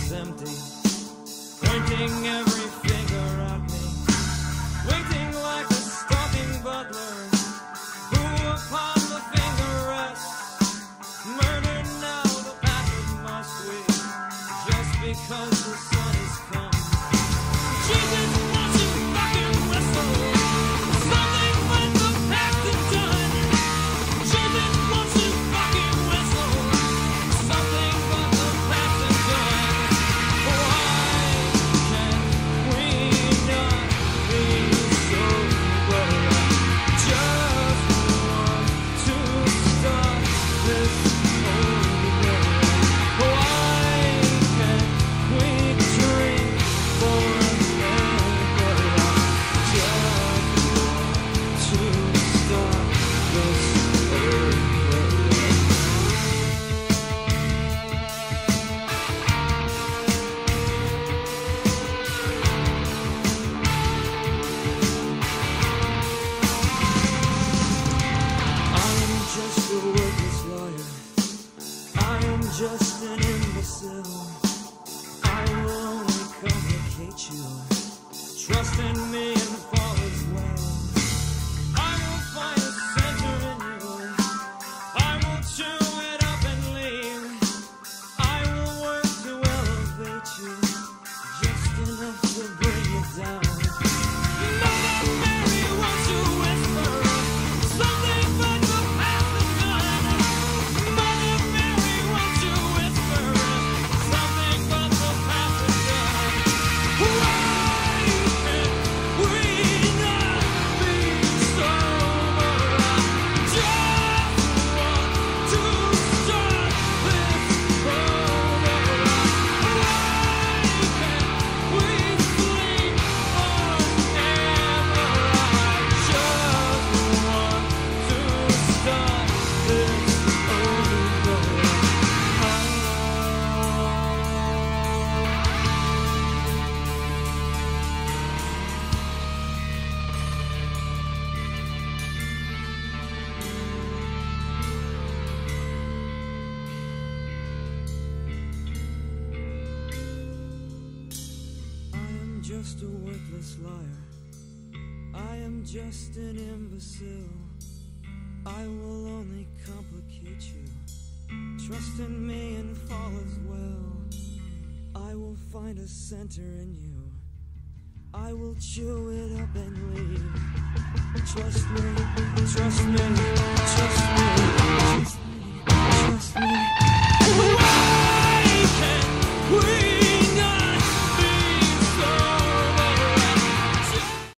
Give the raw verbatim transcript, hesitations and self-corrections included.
is empty, pointing every finger at me, waiting like a stalking butler, who upon the finger rests, murdered now the path of my sweet, just because the sun has come. Jesus wants to fucking whistle, something but the past is done. Jesus wants to fucking whistle, something but the past is done. Why can we not be sober? Just want to stop this over. Why can't we drink forever? Just want to stop this over. I am just a worthless liar. I am just an imbecile. I will only complicate you. Trust in me and fall as well. I will find a center in you. I will chew it up and leave. I will work to elevate you, just enough to bring you down. Mother Mary wants to whisper something but the past is done. Mother Mary wants to whisper something but the past is done. Why can we not be sober? Just want to start this over. Why can't we sleep forever? I just want to start this over. I am just a worthless liar. I am just an imbecile. I will only complicate you. Trust in me and fall as well. I will find a center in you. I will chew it up and leave. Trust me, trust me, trust me, trust me, trust me.